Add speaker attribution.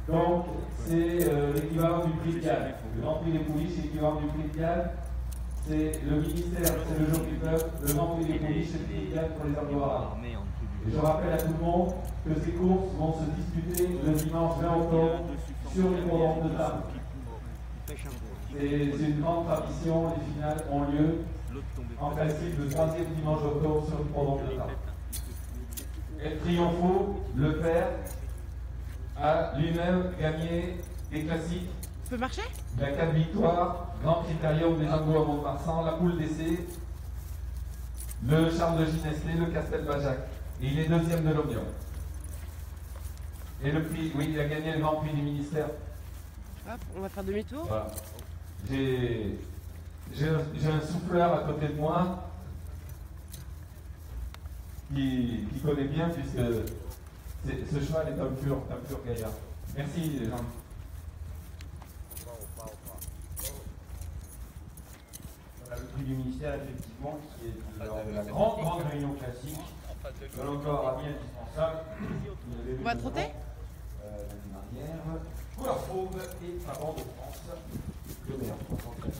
Speaker 1: Donc, c'est l'équivalent du prix de Galles. Le Grand Prix des pouliches, c'est l'équivalent du prix de Galles. C'est le ministère, c'est le jour du peuple. Le Grand Prix des pouliches, c'est le prix de Galles pour les arboirs. Et je rappelle à tout le monde que ces courses vont se disputer le dimanche 20 octobre sur l'hippodrome de Tarbes. C'est une grande tradition, les finales ont lieu en principe le 3e dimanche d'octobre sur l'hippodrome de Tarbes. Et Triompho, le père, a lui-même gagné des classiques.
Speaker 2: Tu peux marcher?
Speaker 1: Il a 4 victoires, Grand Critérium des Angos à Mont-de-Marsan, la poule d'essai, le Charles de Ginesté, le Castelbajac. Et il est 2e de l'Omion. Et le prix, oui, il a gagné le Grand Prix du ministère.
Speaker 2: Hop, on va faire demi-tour.
Speaker 1: Voilà. J'ai un souffleur à côté de moi qui connaît bien puisque ce cheval est un pur gaillard. Merci les gens.
Speaker 3: Voilà le prix du ministère, effectivement, qui est lors de la grande réunion classique. Là encore, ami indispensable.
Speaker 2: On va trotter
Speaker 3: l'année dernière. Couleur fauve et avant de France. Le meilleur France en classique.